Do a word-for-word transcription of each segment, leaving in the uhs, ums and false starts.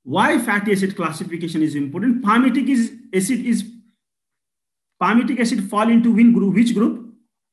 Why fatty acid classification is important? Palmitic is acid is palmitic acid fall into which group? Which group?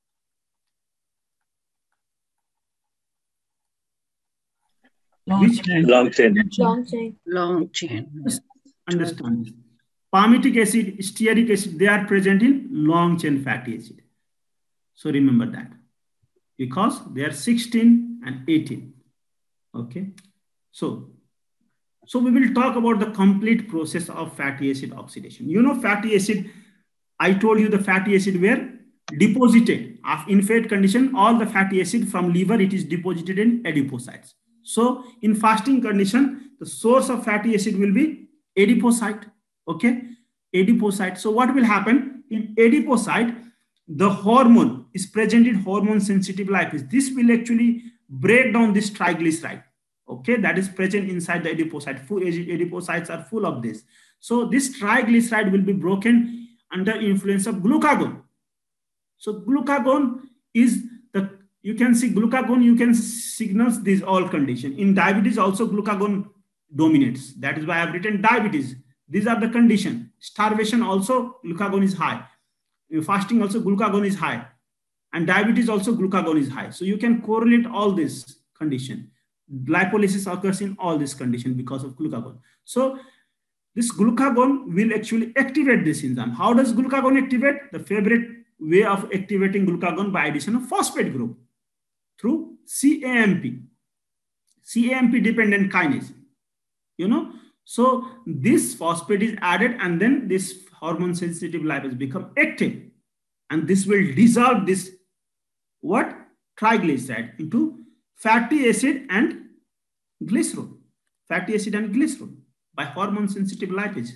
Long Which chain. Long chain. Long chain. Long chain. Just understand this. Palmitic acid, stearic acid, they are present in long chain fatty acid. So remember that, because they are sixteen and eighteen. Okay. So, so we will talk about the complete process of fatty acid oxidation. You know, fatty acid, I told you the fatty acid were deposited in fat condition. All the fatty acid from liver, it is deposited in adipocytes. So in fasting condition, the source of fatty acid will be adipocyte. Okay, adipocyte. So what will happen in adipocyte? The hormone is present in hormone sensitive lipase. This will actually break down this triglyceride. Okay, that is present inside the adipocyte. Full adipocytes are full of this. So this triglyceride will be broken under influence of glucagon. So glucagon is the, you can see glucagon, you can signals these all condition. In diabetes also glucagon dominates. That is why I have written diabetes. These are the condition. Starvation also glucagon is high. Fasting also glucagon is high. And diabetes also glucagon is high. So you can correlate all this condition. Lipolysis occurs in all this condition because of glucagon. So this glucagon will actually activate this enzyme. How does glucagon activate? The favorite way of activating glucagon by addition of phosphate group through C A M P. C A M P dependent kinase. You know, so this phosphate is added and then this hormone sensitive lipase become active, and this will dissolve this what? Triglyceride into fatty acid and glycerol. Fatty acid and glycerol by hormone sensitive lipase.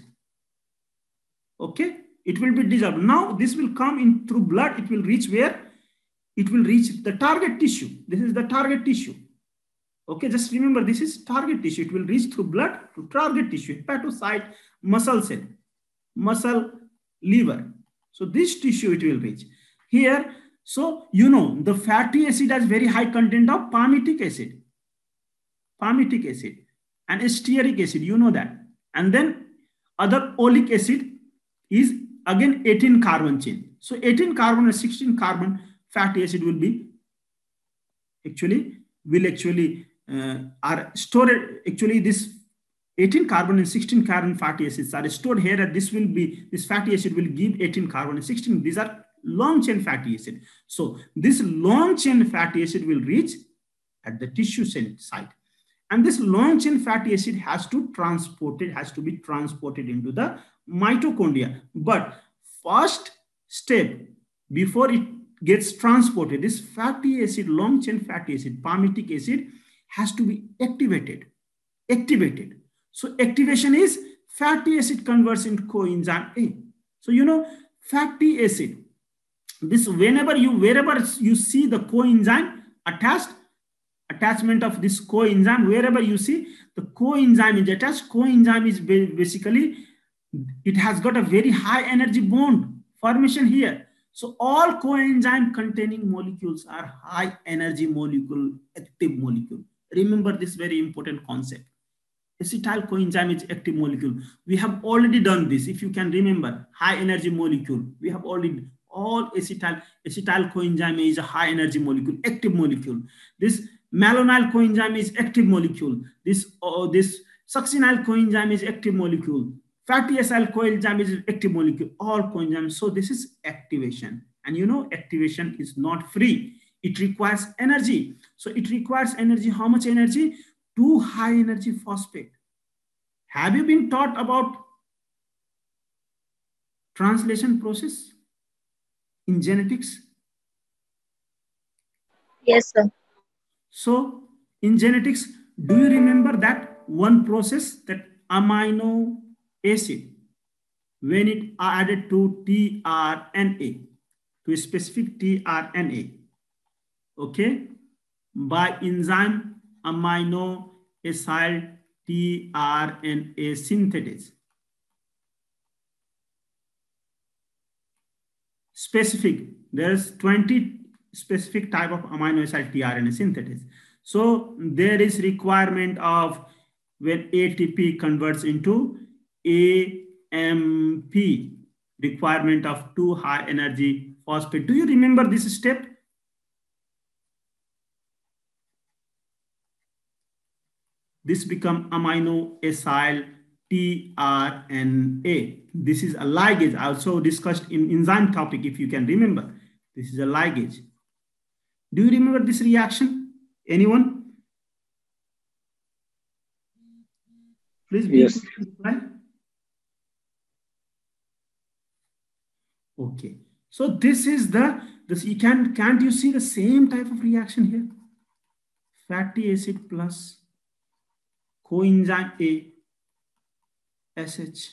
Okay, it will be dissolved. Now this will come in through blood. It will reach where? It will reach the target tissue. This is the target tissue. Okay, just remember this is target tissue. It will reach through blood to target tissue, hepatocyte, muscle cell, muscle, liver. So this tissue it will reach. Here, so you know the fatty acid has very high content of palmitic acid. Palmitic acid and stearic acid, you know that. And then other oleic acid is again eighteen carbon chain. So eighteen carbon and sixteen carbon fatty acid will be actually will actually uh, are stored. Actually this eighteen carbon and sixteen carbon fatty acids are stored here, and this will be, this fatty acid will give eighteen carbon and sixteen. These are long chain fatty acid. So this long chain fatty acid will reach at the tissue site, and this long chain fatty acid has to transport it, has to be transported into the mitochondria. But first step before it gets transported, this fatty acid, long chain fatty acid, palmitic acid has to be activated. Activated. So activation is fatty acid converts into coenzyme A. So you know fatty acid. This whenever you wherever you see the coenzyme attached, attachment of this coenzyme, wherever you see the coenzyme is attached, coenzyme is basically, it has got a very high energy bond formation here. So all coenzyme containing molecules are high energy molecule, active molecule. Remember this very important concept. Acetyl coenzyme is active molecule. We have already done this. If you can remember, high energy molecule, we have already, all acetyl, acetyl coenzyme is a high energy molecule, active molecule. This malonyl coenzyme is active molecule. This, uh, this succinyl coenzyme is active molecule. Fatty acyl coenzyme is active molecule, all coenzymes. So this is activation. And you know, activation is not free. It requires energy. So it requires energy. How much energy? Two high energy phosphate. Have you been taught about translation process in genetics? Yes, sir. So in genetics, do you remember that one process, that amino acid, when it added to tRNA, to a specific tRNA, okay, by enzyme amino acyl tRNA synthetase. Specific, there's twenty specific type of amino acyl tRNA synthetase. So there is requirement of when A T P converts into A M P, requirement of two high energy phosphate. Do you remember this step? This become amino acyl T R N A. This is a ligase, also discussed in enzyme topic, if you can remember. This is a ligase. Do you remember this reaction? Anyone? Please be yes. Okay. So this is the, this you can, can't you see the same type of reaction here? Fatty acid plus coenzyme A, S H,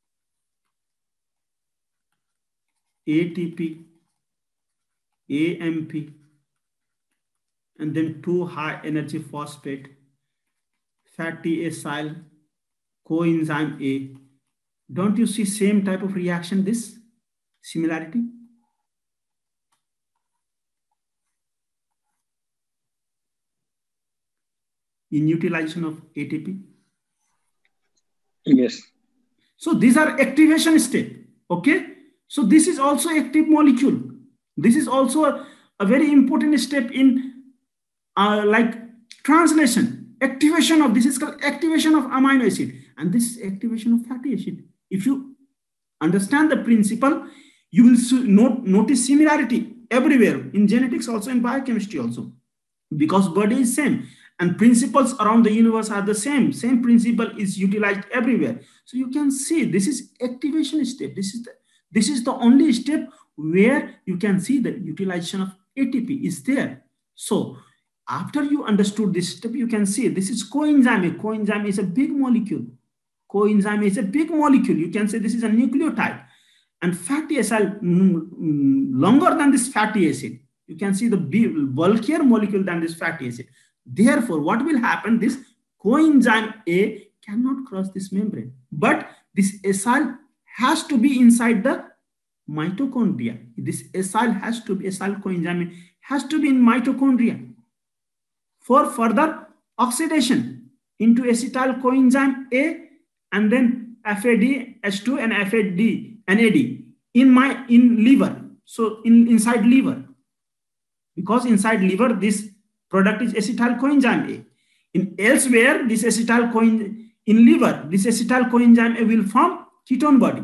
A T P, A M P, and then two high energy phosphate, fatty acyl, coenzyme A. Don't you see same type of reaction, this similarity? In utilization of A T P? Yes. So these are activation step, okay? So this is also active molecule. This is also a, a very important step in uh, like translation, activation of, this is called activation of amino acid, and this is activation of fatty acid. If you understand the principle, you will not notice similarity everywhere, in genetics also, in biochemistry also, because body is same. And principles around the universe are the same. Same principle is utilized everywhere. So you can see this is activation step. This is the, this is the only step where you can see the utilization of A T P is there. So after you understood this step, you can see this is coenzyme. Coenzyme is a big molecule. Coenzyme is a big molecule. You can say this is a nucleotide. And fatty acid, longer than this fatty acid. You can see the bulkier molecule than this fatty acid. Therefore, what will happen? This coenzyme A cannot cross this membrane, but this acyl has to be inside the mitochondria. This acyl has to be, acyl coenzyme has to be in mitochondria for further oxidation into acetyl coenzyme A and then F A D H two and F A D N A D in my in liver. So in inside liver, because inside liver this product is acetyl coenzyme A. In elsewhere, this acetyl coenzyme in liver, this acetyl coenzyme A will form ketone body.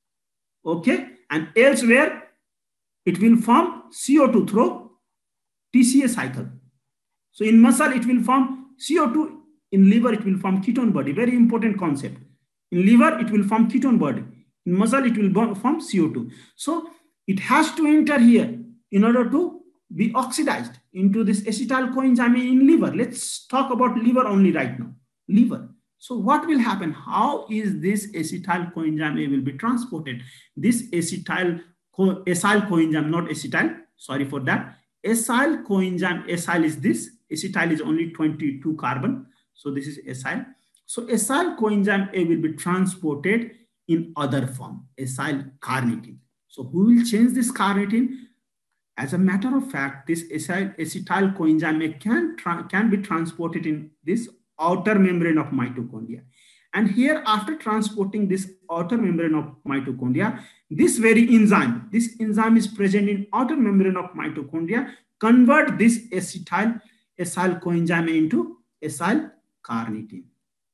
Okay, and elsewhere it will form C O two through T C A cycle. So in muscle it will form C O two, in liver it will form ketone body. Very important concept. In liver it will form ketone body. In muscle it will form C O two. So it has to enter here in order to be oxidized into this acetyl coenzyme in liver. Let's talk about liver only right now. Liver. So what will happen? How is this acetyl coenzyme A will be transported? This acetyl, co acyl coenzyme, not acetyl, sorry for that. Acyl coenzyme, acyl is this. Acetyl is only twenty-two carbon. So this is acyl. So acyl coenzyme A will be transported in other form, acyl carnitine. So who will change this carnitine? As a matter of fact, this acyl, acetyl coenzyme can, can be transported in this outer membrane of mitochondria. And here, after transporting this outer membrane of mitochondria, this very enzyme, this enzyme is present in outer membrane of mitochondria, convert this acetyl, acyl coenzyme into acyl carnitine.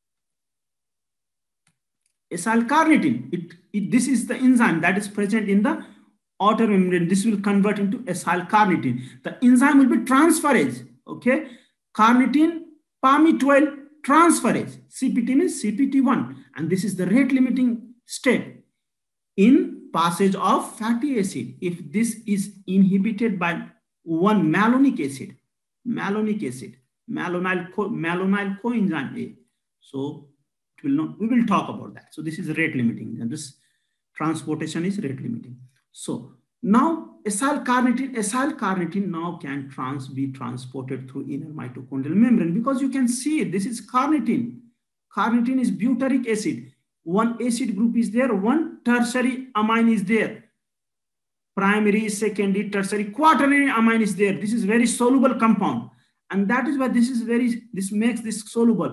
Acyl carnitine, it, it, this is the enzyme that is present in the outer membrane. This will convert into acyl carnitine. The enzyme will be transferase. Okay, carnitine palmitoyl transferase. C P T means C P T one, and this is the rate limiting step in passage of fatty acid. If this is inhibited by one malonic acid, malonic acid, malonyl co malonyl coenzyme A, so it will not. We will talk about that. So this is rate limiting, and this transportation is rate limiting. So now acyl carnitine, acyl carnitine now can trans be transported through inner mitochondrial membrane, because you can see this is carnitine. Carnitine is butyric acid. One acid group is there, one tertiary amine is there. Primary, secondary, tertiary, quaternary amine is there. This is very soluble compound. And that is why this is very, this makes this soluble.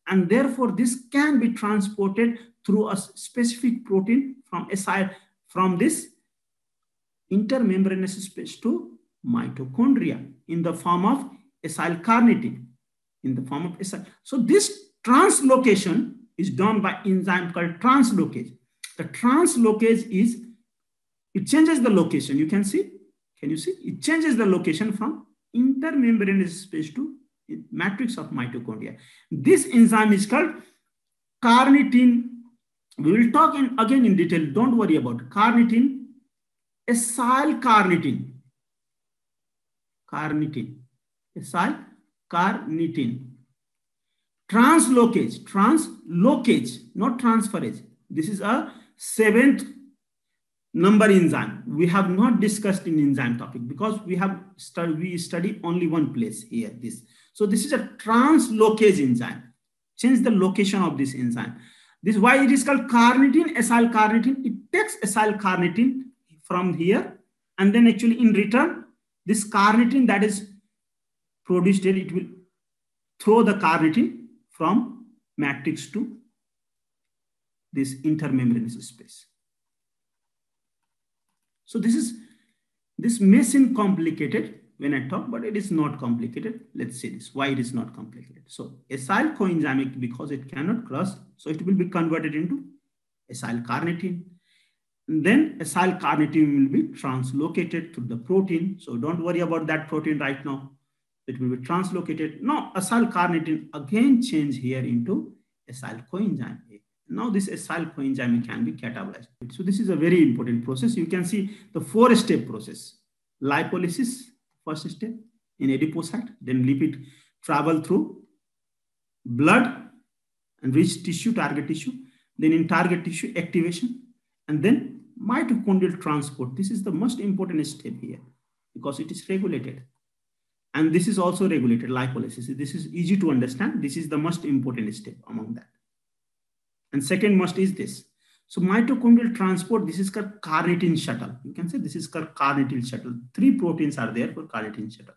And therefore, this can be transported through a specific protein from acyl, from this intermembranous space to mitochondria in the form of acyl carnitine, in the form of acyl. So this translocation is done by enzyme called translocase. The translocase is, it changes the location. You can see, can you see? It changes the location from intermembranous space to matrix of mitochondria. This enzyme is called carnitine. We will talk in, again in detail. Don't worry about it. Carnitine, acyl carnitine, carnitine, acyl carnitine. Translocase, translocase, not transferase. This is a seventh number enzyme. We have not discussed in enzyme topic because we have studied, we study only one place here, this. So this is a translocase enzyme. Change the location of this enzyme. This is why it is called carnitine, acyl carnitine. It takes acyl carnitine from here, and then actually in return, this carnitine that is produced here, it will throw the carnitine from matrix to this intermembranous space. So this is, this may seem complicated when I talk, but it is not complicated. Let's see this, why it is not complicated. So acyl coenzymic, because it cannot cross, so it will be converted into acyl carnitine. And then acyl carnitine will be translocated to the protein. So don't worry about that protein right now. It will be translocated. Now acyl carnitine again change here into acyl coenzyme. Now this acyl coenzyme can be catabolized. So this is a very important process. You can see the four step process. Lipolysis, first step in adipocyte, then lipid travel through blood and reach tissue, target tissue. Then in target tissue activation, and then mitochondrial transport. This is the most important step here because it is regulated. And this is also regulated, lipolysis. This is easy to understand. This is the most important step among that. And second most is this. So mitochondrial transport, this is called carnitine shuttle. You can say this is called carnitine shuttle. Three proteins are there for carnitine shuttle.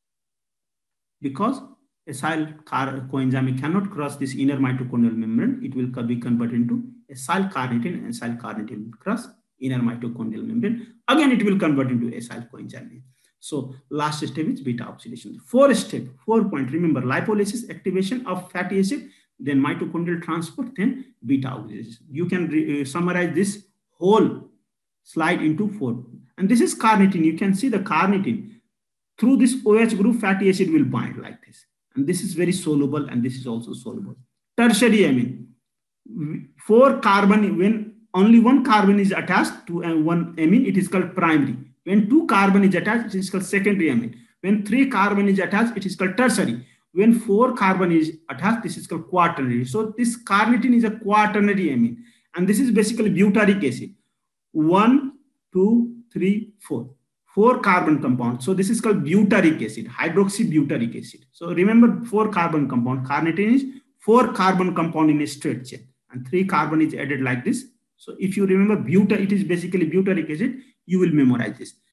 Because acyl coenzyme cannot cross this inner mitochondrial membrane, it will be converted into acyl carnitine, and acyl carnitine will cross inner mitochondrial membrane. Again, it will convert into acyl coenzyme. So last step is beta oxidation. Four step, four point. Remember, lipolysis, activation of fatty acid, then mitochondrial transport, then beta oxidation. You can re, uh, summarize this whole slide into four. And this is carnitine. You can see the carnitine. Through this OH group, fatty acid will bind like this. And this is very soluble, and this is also soluble. Tertiary amine. Four carbon, when only one carbon is attached to one amine, it is called primary. When two carbon is attached, it is called secondary amine. When three carbon is attached, it is called tertiary. When four carbon is attached, this is called quaternary. So this carnitine is a quaternary amine. And this is basically butyric acid. One, two, three, four. Four carbon compound. So this is called butyric acid, hydroxybutyric acid. So remember, four carbon compound. Carnitine is four carbon compound in a straight chain. And three carbon is added like this. So if you remember butyr, it is basically butyric acid, you will memorize this.